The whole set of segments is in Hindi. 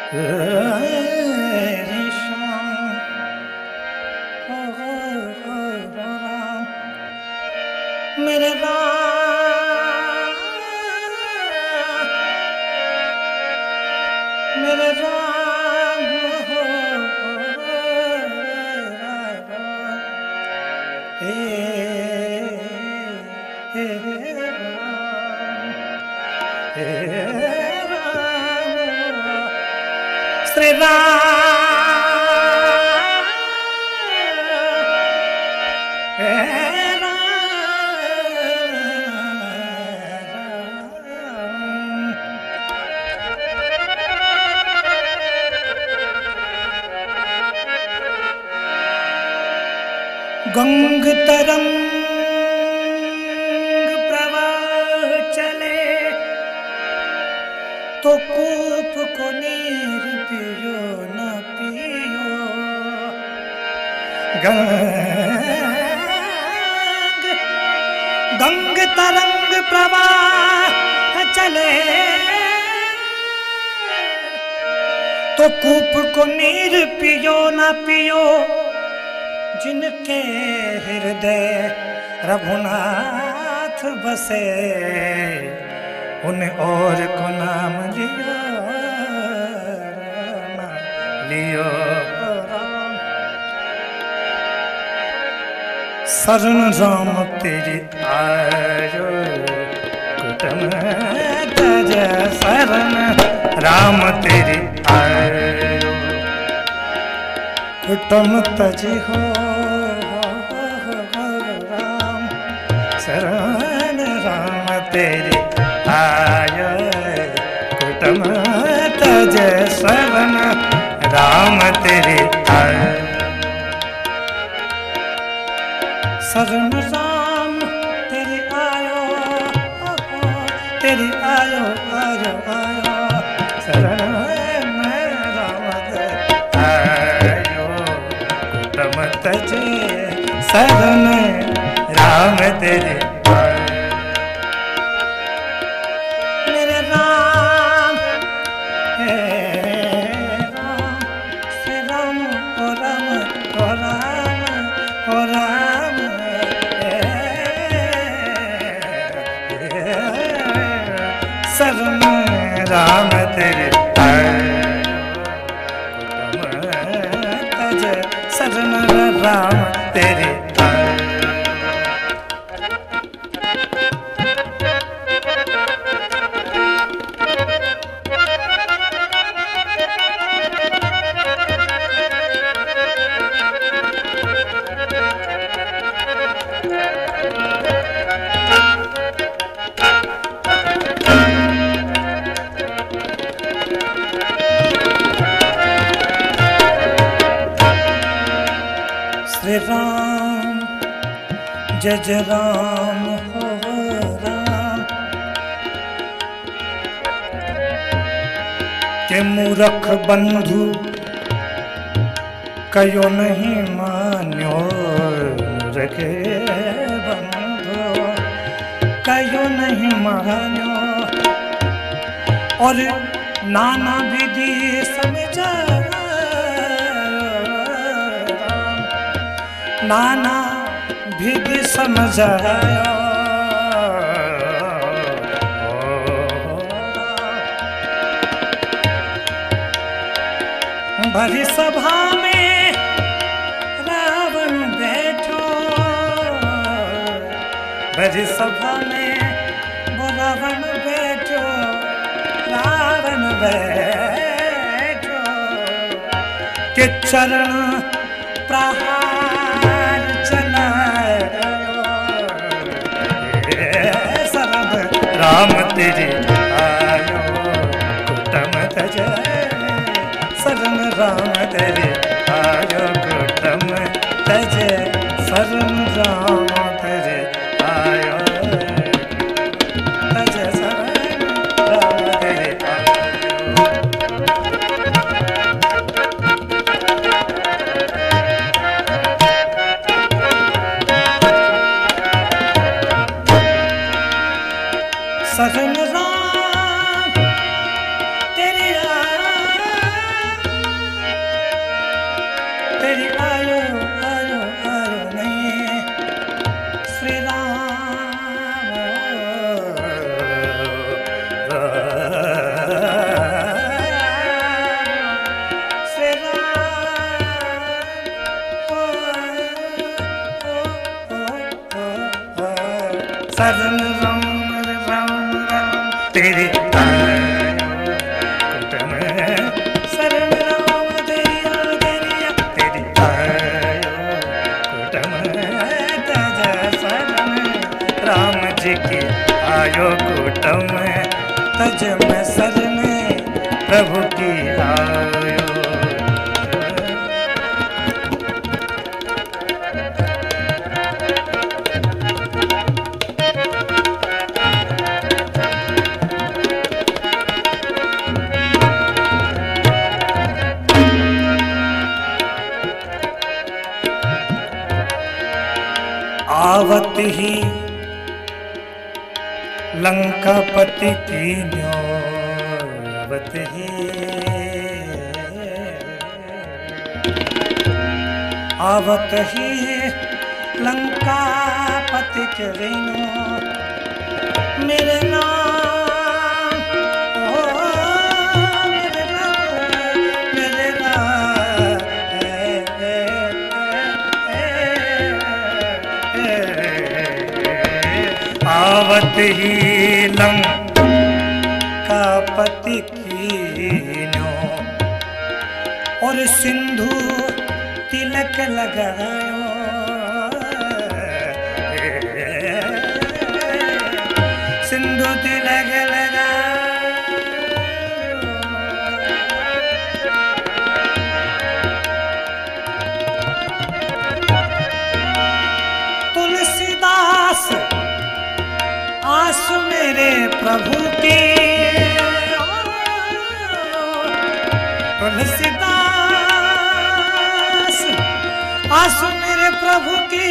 मेरे राम मेरे राम श्री राम गंग तरंग प्रवाह चले तो कूप को नीर पियो न पियो। गंग तरंग प्रवाह चले तो कूप को नीर पियो न पियो। जिनके हृदय रघुनाथ बसे उन और को नाम लियो लियो। शरण राम तेरी आयो कुटुम तज शरण राम तेरी आयो कुटुम तज हो राम शरण राम तेरी आयो कुटुम तज शरण राम तेरी आयो। शरण राम तेरी आयो आयो आयो शरण राम आयो कुटुम तज शरण राम तेरे मेरे राम हे राम श्री राम ओ राम ओ राम ओ राम शरण राम तेरे तज शरण राम तेरे। श्री राम जय जय राम हो राम के मूरख बंधु कयो नहीं मान्यो। मूरखे बंधु कयो नहीं मान्यो और नाना विधि समझा नाना विधि समझायो। भरी सभा में रावण बैठो भरी सभा में वो रावण बैठो रावण बैठो के चरण प्रहार शरण राम तेरे आयो कुटुम तज शरण राम तेरे आयो कुटुम तज शरण राम तेरे आयो तज शरण राम तेरे शरण राम तेरी तेरी आयो कुटम शरण राम तेरी तेरी आयो कुटम तज शरण राम जी की आयो कुटम तज में शरण प्रभु की आयो। आवत ही लंकापति की आवत ही आवत ही लंकापति के मेरे नाम ओ मेरे नाम मेरे नाम आवत ही लंकापति कीन्यो और सिंधु तिलक लगायो सिंधु तिलक लगायो तुलसीदास आंसू मेरे प्रभु की तुलसीदास आंसू मेरे प्रभु की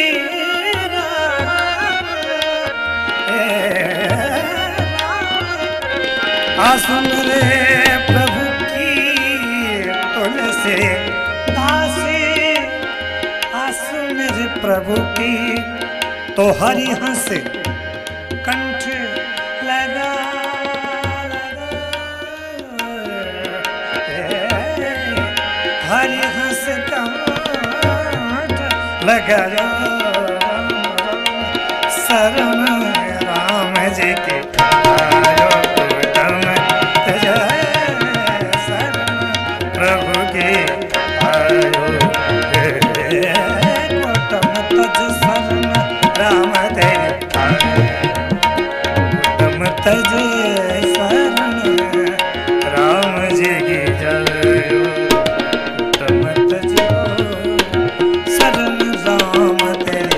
आंसू मेरे प्रभु की तुलसीदास आंसू मेरे प्रभु की तो हरि हंस कंठ लगा हरि हंस कंठ लगा शरण राम जी के आयो कुटम तज शरण प्रभु के आयो कुटम तज शरण राम तेरे तज शरण राम जी की जयो तम तज शरण राम तेरे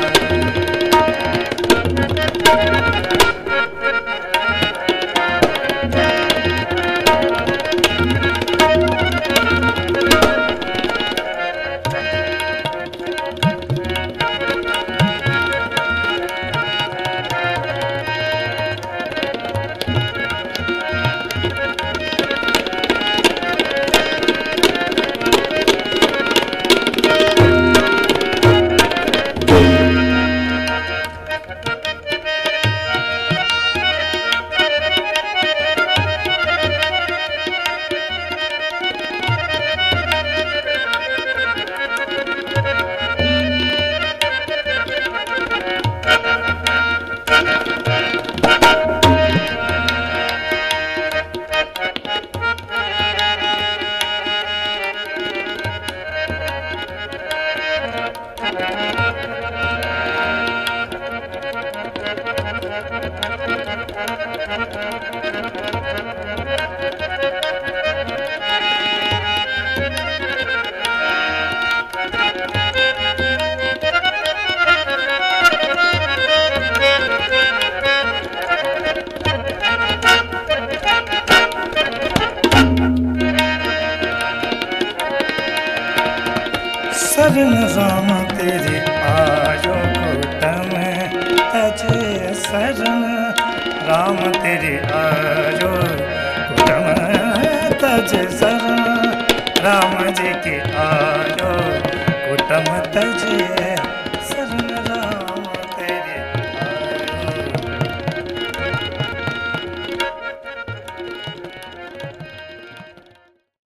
शरण राम तेरे आयो कुटम तज शरण राम तेरे आयो कुटम तज शरण राम जी के आयो